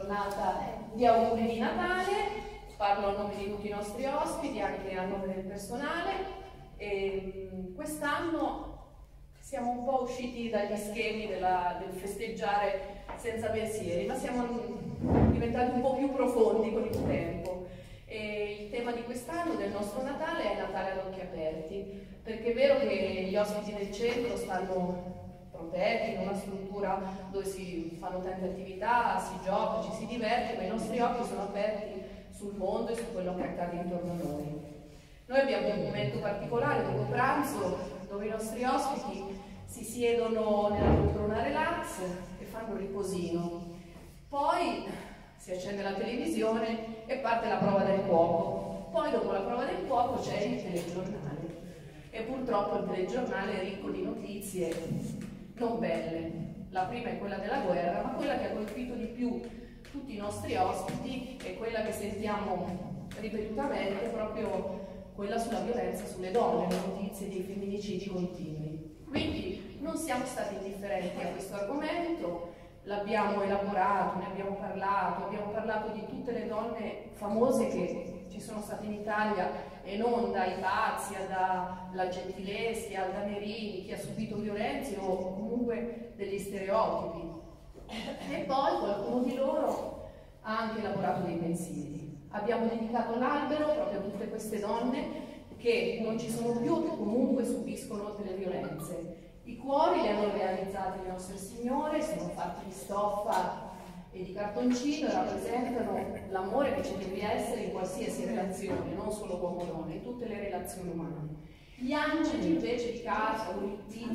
giornata di auguri di Natale. Parlo a nome di tutti i nostri ospiti, anche a nome del personale. Quest'anno siamo un po' usciti dagli schemi del festeggiare senza pensieri, ma siamo diventati un po' più profondi con il tempo. E il tema di quest'anno, del nostro Natale, è Natale ad occhi aperti, perché è vero che gli ospiti del centro stanno protetti in una struttura dove si fanno tante attività, si gioca, ci si diverte, ma i nostri occhi sono aperti sul mondo e su quello che accade intorno a noi. Noi abbiamo un momento particolare dopo pranzo dove i nostri ospiti si siedono nella poltrona relax e fanno un riposino. Poi si accende la televisione e parte la prova del cuoco. Poi dopo la prova del cuoco c'è il telegiornale e purtroppo il telegiornale è ricco di notizie non belle. La prima è quella della guerra, ma quella che ha colpito di più tutti i nostri ospiti è quella che sentiamo ripetutamente, proprio quella sulla violenza sulle donne, le notizie dei femminicidi continui. Quindi non siamo stati indifferenti a questo argomento, l'abbiamo elaborato, ne abbiamo parlato di tutte le donne famose che ci sono state in Italia e non dai Pazzi, dalla Gentileschi, al Damerini, chi ha subito violenze o comunque degli stereotipi. E poi qualcuno di loro ha anche elaborato dei pensieri. Abbiamo dedicato l'albero proprio a tutte queste donne che non ci sono più, che comunque subiscono delle violenze. I cuori li hanno realizzati le nostre signore, sono fatti di stoffa e di cartoncino e rappresentano l'amore che ci deve essere in qualsiasi relazione, non solo uomo-donna, in tutte le relazioni umane. Gli angeli invece di casa con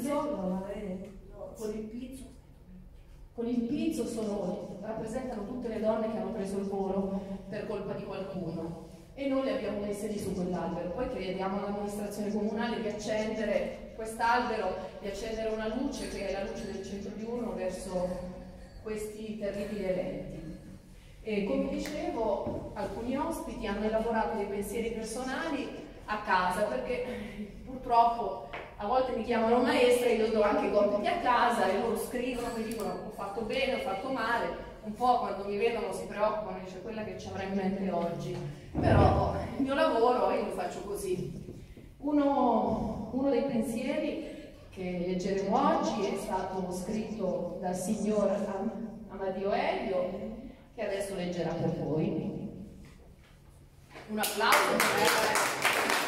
il pizzo rappresentano tutte le donne che hanno preso il volo per colpa di qualcuno e noi le abbiamo messe lì su quell'albero. Poi chiediamo all'amministrazione comunale di accendere quest'albero, di accendere una luce che è la luce del centro diurno verso questi terribili eventi. E come dicevo, alcuni ospiti hanno elaborato dei pensieri personali a casa, perché purtroppo a volte mi chiamano maestra e io do anche i compiti a casa e loro scrivono, mi dicono ho fatto bene, ho fatto male, un po' quando mi vedono si preoccupano, dice quella che ci avrà in mente oggi, però il mio lavoro io lo faccio così. Uno dei pensieri che leggeremo oggi è stato scritto dal signor Amadio Elio, che adesso leggerà per voi. Un applauso per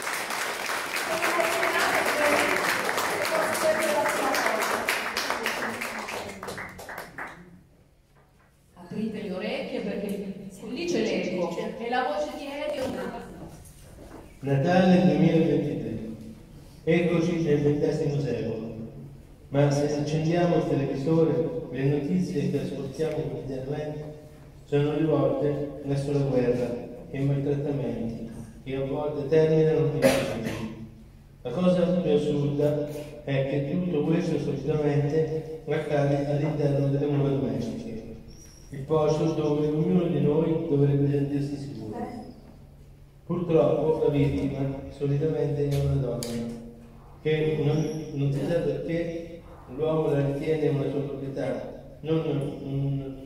aprite le orecchie perché lì c'è l'eco e la voce di Elio. Natale 2023. Eccoci nel XX secolo. Ma se accendiamo il televisore, le notizie che ascoltiamo quotidianamente sono rivolte verso la guerra e i maltrattamenti che a volte terminano in omicidi. La cosa più assurda è che tutto questo solitamente accade all'interno delle mura domestiche, il posto dove ognuno di noi dovrebbe sentirsi sicuro. Purtroppo la vittima solitamente è una donna, che non si sa perché l'uomo la ritiene una sua proprietà, non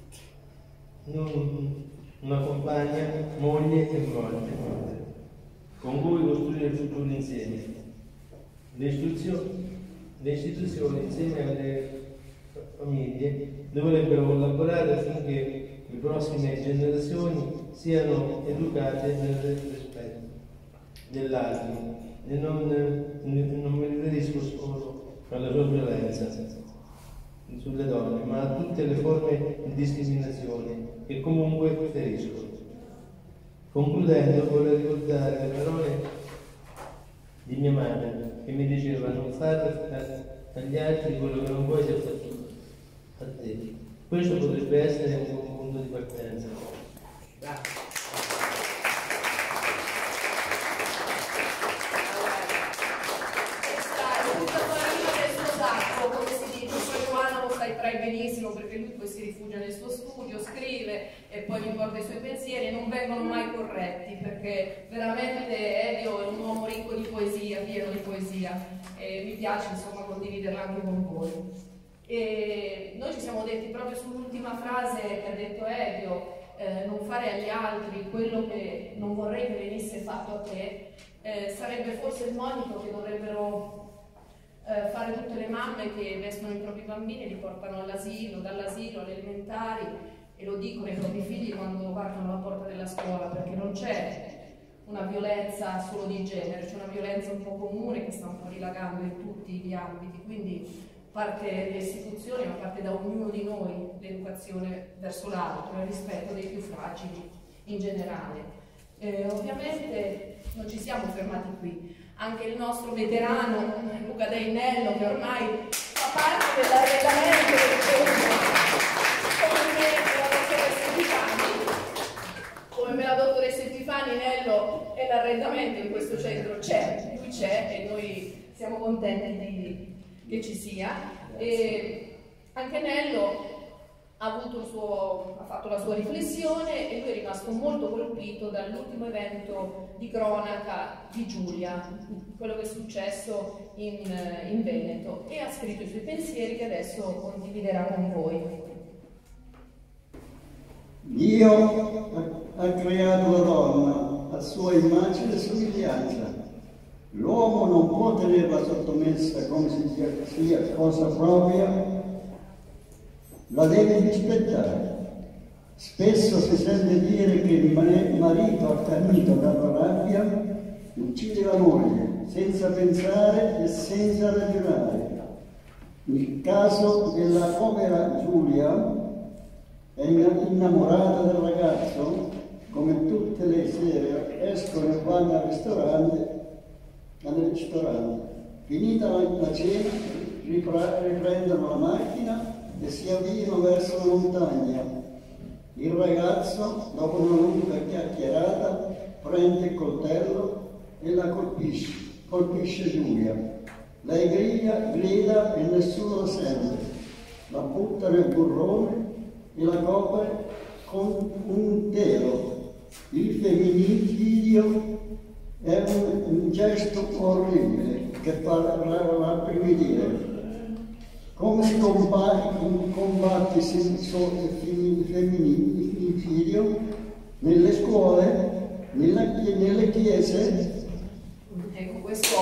una compagna, moglie e moglie, con cui costruire il futuro insieme. Le istituzioni insieme alle famiglie dovrebbero collaborare affinché le prossime generazioni siano educate nel rispetto dell'altro e non mi riferisco solo alla sua violenza sulle donne, ma a tutte le forme di discriminazione che comunque feriscono. Concludendo, vorrei ricordare le parole di mia madre che mi diceva non fare agli altri quello che non puoi sia fatto a te. Questo potrebbe essere un buon punto di partenza. Grazie. Benissimo, perché lui poi si rifugia nel suo studio, scrive e poi mi porta i suoi pensieri e non vengono mai corretti, perché veramente Elio è un uomo ricco di poesia, pieno di poesia, e mi piace insomma condividerla anche con voi. E noi ci siamo detti proprio sull'ultima frase che ha detto Elio, non fare agli altri quello che non vorrei che venisse fatto a te, sarebbe forse il monito che dovrebbero fare tutte le mamme che vestono i propri bambini e li portano all'asilo, dall'asilo alle elementari, e lo dicono ai propri figli quando varcano la porta della scuola, perché non c'è una violenza solo di genere, c'è una violenza un po' comune che sta un po' dilagando in tutti gli ambiti, quindi parte le istituzioni, ma parte da ognuno di noi l'educazione verso l'altro, il rispetto dei più fragili in generale. Ovviamente non ci siamo fermati qui, anche il nostro veterano Luca Deinello, che ormai fa parte dell'arredamento del come me la dottoressa Epifani, Nello e l'arredamento in questo centro c'è, lui c'è e noi siamo contenti che ci sia. E anche Nello ha fatto la sua riflessione e lui è rimasto molto colpito dall'ultimo evento di cronaca di Giulia, quello che è successo in Veneto, e ha scritto i suoi pensieri che adesso condividerà con voi. Dio ha creato la donna a sua immagine e somiglianza. L'uomo non può tenerla sottomessa come se sia cosa propria, la deve rispettare. Spesso si sente dire che il marito accanito dalla rabbia uccide la moglie senza pensare e senza ragionare. Nel caso della povera Giulia, è innamorata del ragazzo, come tutte le sere escono e vanno al ristorante. Finita la cena, riprendono la macchina e si avviano verso la montagna. Il ragazzo, dopo una lunga chiacchierata, prende il coltello e la colpisce Giulia. Lei grida e nessuno lo sente. La butta nel burrone e la copre con un telo. Il femminicidio è un gesto orribile che fa rabbrividire. Come si combatte il femminicidio? Nelle scuole, nelle chiese? Ecco, questo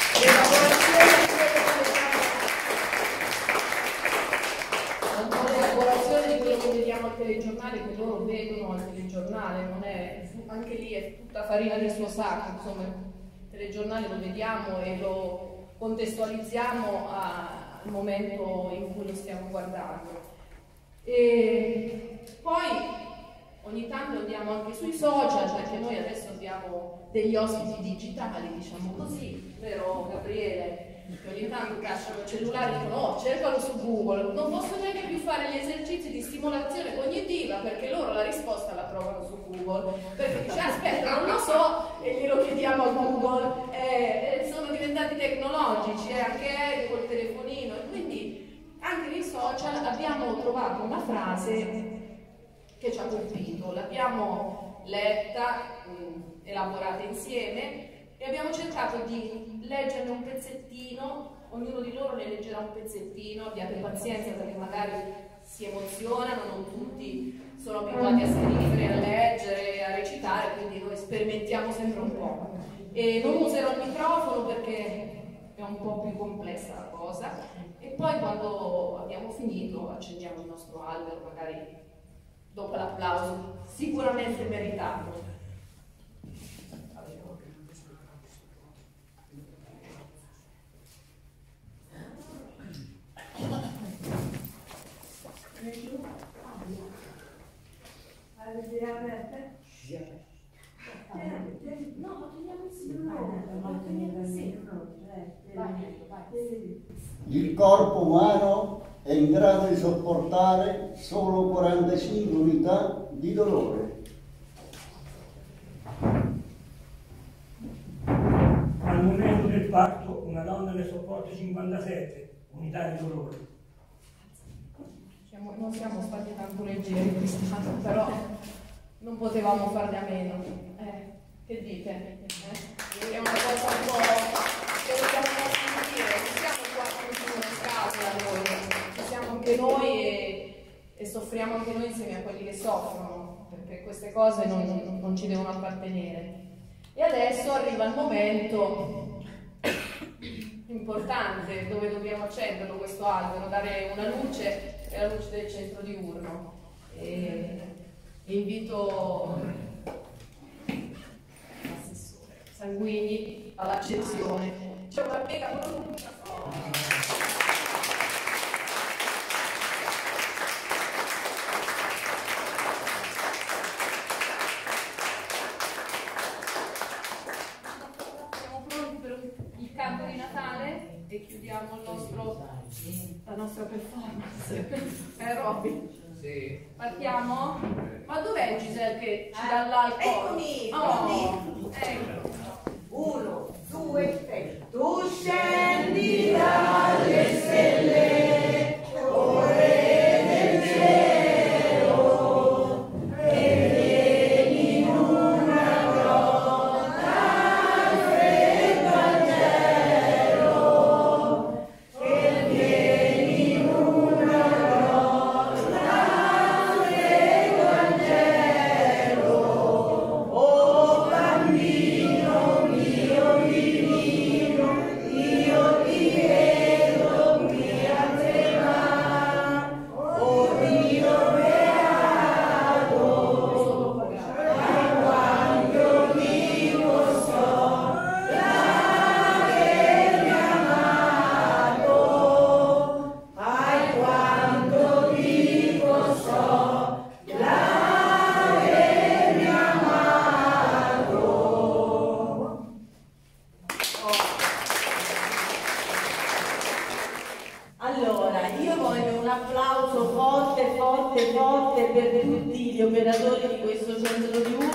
l'elaborazione di quello che vediamo al telegiornale, che loro vedono al telegiornale, non è, anche lì è tutta farina del suo sacco, insomma, il telegiornale lo vediamo e lo contestualizziamo al momento in cui lo stiamo guardando. E poi ogni tanto andiamo anche sui social, perché noi adesso abbiamo degli ospiti digitali, diciamo così, vero Gabriele? Che ogni tanto cacciano il cellulare e dicono oh, cercalo su Google, non posso neanche più fare gli esercizi di stimolazione cognitiva perché loro la risposta la trovano su Google, perché dice aspetta non lo so e glielo chiediamo a Google, sono diventati tecnologici, anche col telefonino, e quindi anche nei social abbiamo trovato una frase che ci ha colpito, l'abbiamo letta, elaborata insieme e abbiamo cercato di leggerne un pezzettino, ognuno di loro ne leggerà un pezzettino, abbiate pazienza perché magari si emozionano, non tutti sono abituati a scrivere, a leggere, a recitare, quindi noi sperimentiamo sempre un po'. E non userò il microfono perché è un po' più complessa la cosa, e poi quando abbiamo finito accendiamo il nostro albero, magari dopo l'applauso sicuramente meritato. Il corpo umano è in grado di sopportare solo 45 unità di dolore. Al momento del parto una donna ne sopporta 57 unità di dolore. Non siamo stati tanto leggeri quest'anno, però non potevamo farne a meno. Che dite? È una cosa un po' che dobbiamo sentire, non siamo qua tutti in una scatola noi, ci siamo soffriamo anche noi insieme a quelli che soffrono, perché queste cose non ci devono appartenere. E adesso arriva il momento importante dove dobbiamo accenderlo questo albero, dare una luce, è la luce del centro diurno. E invito l'assessore Sanguigni all'accezione. C'è una mega pronuncia. Di Natale e chiudiamo la nostra performance. Robby? Sì. Partiamo? Ma dov'è Giselle che ci dà l'alcol? Eccomi! Ecco. 1, 2, 3. Tu scendi dalle stelle, o re del cielo, e vieni in una grotta al freddo al cielo, e vieni in una grotta al freddo al cielo, oh bambino mio divino, io ti vedo qui a tremare, oh Dio beato, ai quando vivo sto, l'avermi amato, ai quando vivo sto, l'avermi amato. Allora, io voglio un applauso forte, forte, forte per tutti gli operatori di questo centro diurno.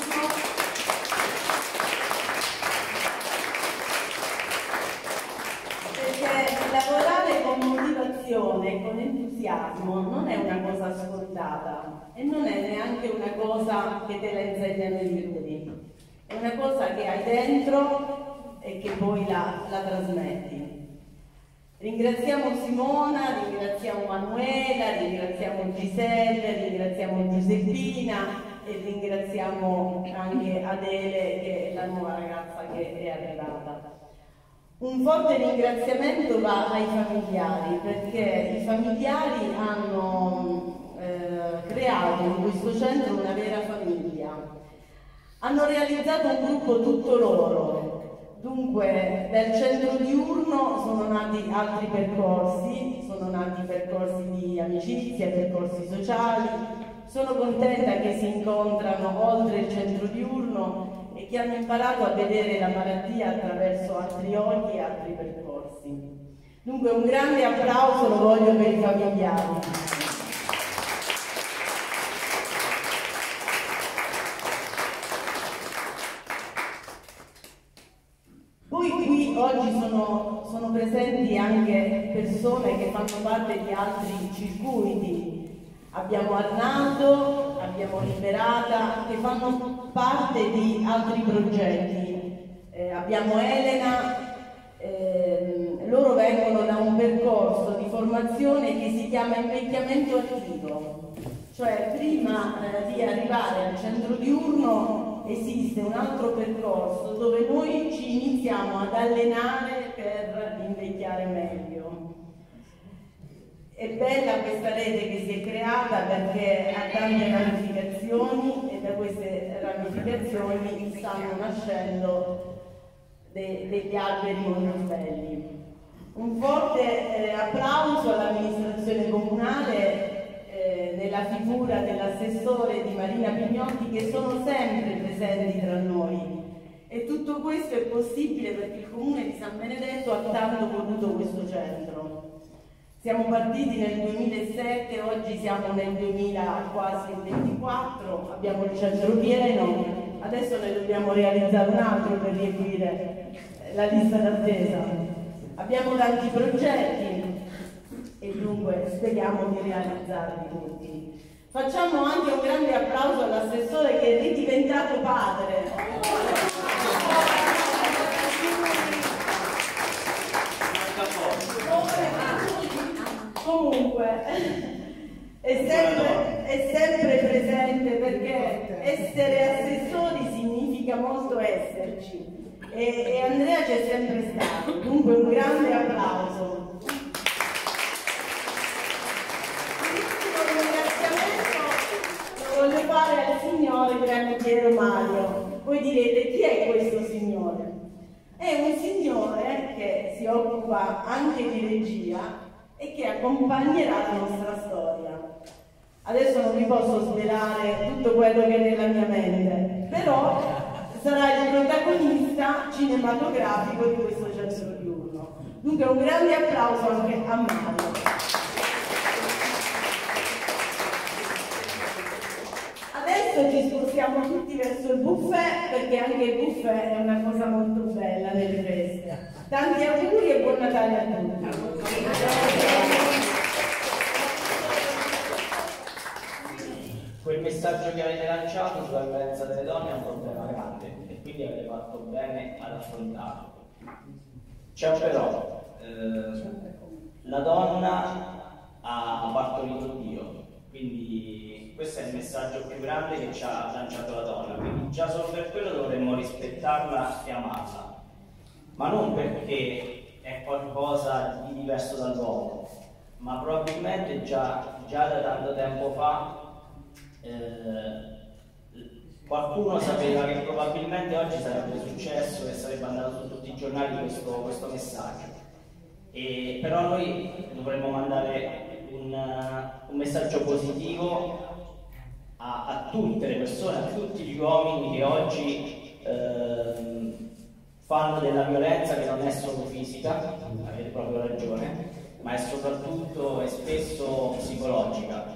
Perché lavorare con motivazione e con entusiasmo non è una cosa scontata e non è neanche una cosa che te la insegnano i libri, è una cosa che hai dentro e che poi la trasmetti. Ringraziamo Simona, ringraziamo Manuela, ringraziamo Giselle, ringraziamo Giuseppina e ringraziamo anche Adele, che è la nuova ragazza che è arrivata. Un forte ringraziamento va ai familiari, perché i familiari hanno creato in questo centro una vera famiglia. Hanno realizzato un gruppo tutto loro. Dunque, dal centro diurno sono nati altri percorsi, sono nati percorsi di amicizia, percorsi sociali. Sono contenta che si incontrano oltre il centro diurno e che hanno imparato a vedere la malattia attraverso altri occhi e altri percorsi. Dunque, un grande applauso lo voglio per i familiari. Poi qui oggi sono presenti anche persone che fanno parte di altri circuiti. Abbiamo Arnaldo, abbiamo Liberata, che fanno parte di altri progetti. Abbiamo Elena, loro vengono da un percorso di formazione che si chiama invecchiamento attivo. Cioè prima di arrivare al centro diurno esiste un altro percorso dove noi ci iniziamo ad allenare per invecchiare meglio. È bella questa rete che si è creata perché ha tante ramificazioni e da queste ramificazioni stanno nascendo degli alberi molto belli. Un forte applauso all'amministrazione comunale nella figura dell'assessore di Marina Pignotti, che sono sempre presenti tra noi, e tutto questo è possibile perché il comune di San Benedetto ha tanto voluto questo centro. Siamo partiti nel 2007, oggi siamo nel 2024, abbiamo il centro pieno, adesso ne dobbiamo realizzare un altro per riempire la lista d'attesa. Abbiamo tanti progetti e dunque speriamo di realizzarli tutti. Facciamo anche un grande applauso all'assessore che è ridiventato padre. Comunque, è sempre significa molto esserci e Andrea c'è sempre stato, dunque un grande applauso. Un ringraziamento lo voglio fare al signore Grande Piero Mario. Voi direte, chi è questo signore? È un signore che si occupa anche di regia e che accompagnerà la nostra storia. Adesso non vi posso svelare tutto quello che è nella mia mente, però sarà il protagonista cinematografico di questo centro diurno. Dunque un grande applauso anche a Mario. Adesso ci spostiamo tutti verso il buffet, perché anche il buffet è una cosa molto bella nelle feste. Tanti auguri e buon Natale a tutti. Quel messaggio che avete lanciato sulla violenza delle donne è un problema grande e quindi avete fatto bene ad affrontarlo. C'è però, la donna ha partorito Dio, quindi questo è il messaggio più grande che ci ha lanciato la donna, quindi già solo per quello dovremmo rispettarla e amarla, ma non perché è qualcosa di diverso dall'uomo, ma probabilmente già da tanto tempo fa qualcuno sapeva che probabilmente oggi sarebbe successo e sarebbe andato su tutti i giornali questo messaggio, però noi dovremmo mandare un messaggio positivo a tutte le persone, a tutti gli uomini che oggi fanno della violenza che non è solo fisica, avete proprio ragione, ma è soprattutto e spesso psicologica.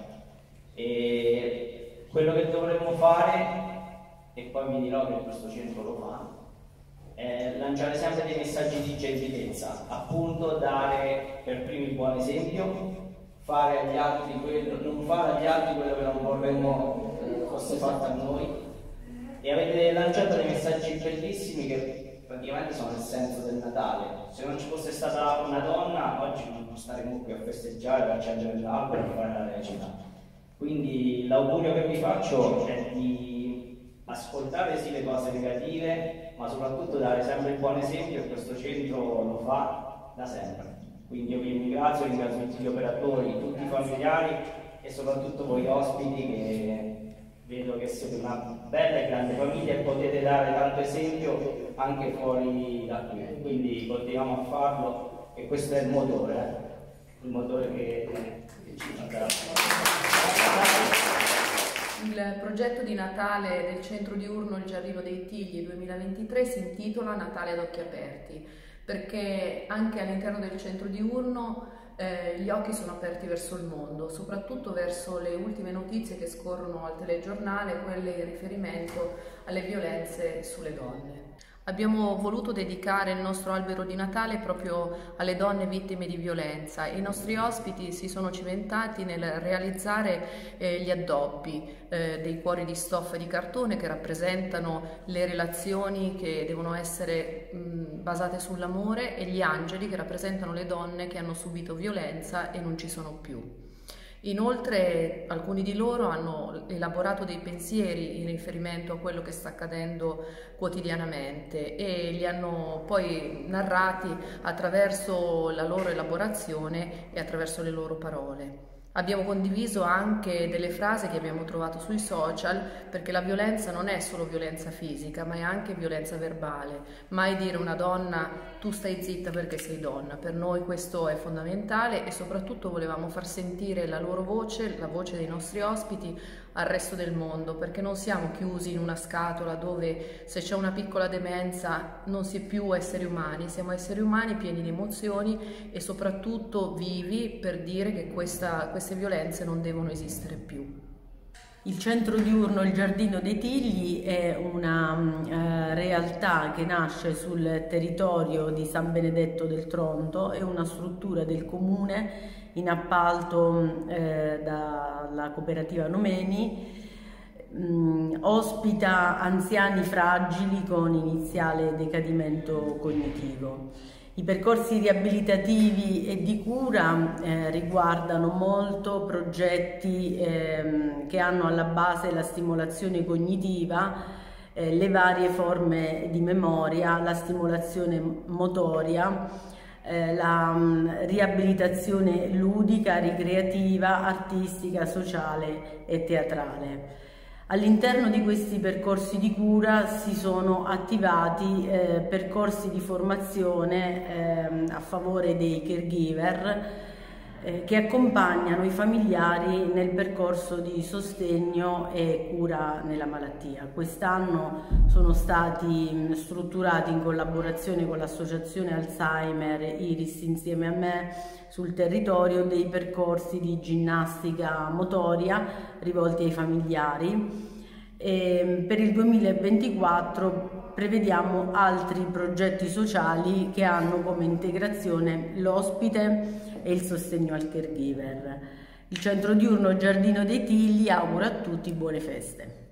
E quello che dovremmo fare, e poi vi dirò che questo centro lo fa, è lanciare sempre dei messaggi di gentilezza, appunto dare per primi il buon esempio, non fare agli altri quello che non vorremmo fosse fatto a noi, e avete lanciato dei messaggi bellissimi che praticamente sono il senso del Natale. Se non ci fosse stata una donna oggi non staremmo qui a festeggiare, per accendere l'albero e fare la recita. Quindi l'augurio che vi faccio è di ascoltare sì le cose negative, ma soprattutto dare sempre il buon esempio, e questo centro lo fa da sempre. Quindi io vi ringrazio tutti gli operatori, tutti i familiari e soprattutto voi ospiti, che vedo che siete una bella e grande famiglia e potete dare tanto esempio anche fuori da qui. Quindi continuiamo a farlo e questo è il motore che ci manderà. Il progetto di Natale del centro diurno Il Giardino dei Tigli 2023 si intitola Natale ad occhi aperti, perché anche all'interno del centro diurno gli occhi sono aperti verso il mondo, soprattutto verso le ultime notizie che scorrono al telegiornale, quelle in riferimento alle violenze sulle donne. Abbiamo voluto dedicare il nostro albero di Natale proprio alle donne vittime di violenza e i nostri ospiti si sono cimentati nel realizzare gli addobbi dei cuori di stoffa e di cartone che rappresentano le relazioni che devono essere basate sull'amore, e gli angeli che rappresentano le donne che hanno subito violenza e non ci sono più. Inoltre alcuni di loro hanno elaborato dei pensieri in riferimento a quello che sta accadendo quotidianamente e li hanno poi narrati attraverso la loro elaborazione e attraverso le loro parole. Abbiamo condiviso anche delle frasi che abbiamo trovato sui social, perché la violenza non è solo violenza fisica, ma è anche violenza verbale. Mai dire a una donna tu stai zitta perché sei donna. Per noi questo è fondamentale e soprattutto volevamo far sentire la loro voce, la voce dei nostri ospiti al resto del mondo, perché non siamo chiusi in una scatola dove se c'è una piccola demenza non si è più esseri umani, siamo esseri umani pieni di emozioni e soprattutto vivi per dire che queste violenze non devono esistere più. Il centro diurno Il Giardino dei Tigli è una realtà che nasce sul territorio di San Benedetto del Tronto, è una struttura del comune in appalto dalla cooperativa Nomeni, ospita anziani fragili con iniziale decadimento cognitivo. I percorsi riabilitativi e di cura riguardano molto progetti che hanno alla base la stimolazione cognitiva le varie forme di memoria, la stimolazione motoria, la riabilitazione ludica, ricreativa, artistica, sociale e teatrale. All'interno di questi percorsi di cura si sono attivati percorsi di formazione a favore dei caregiver che accompagnano i familiari nel percorso di sostegno e cura nella malattia. Quest'anno sono stati strutturati in collaborazione con l'associazione Alzheimer Iris insieme a me sul territorio dei percorsi di ginnastica motoria rivolti ai familiari. E per il 2024 prevediamo altri progetti sociali che hanno come integrazione l'ospite e il sostegno al caregiver. Il centro diurno Giardino dei Tigli augura a tutti buone feste.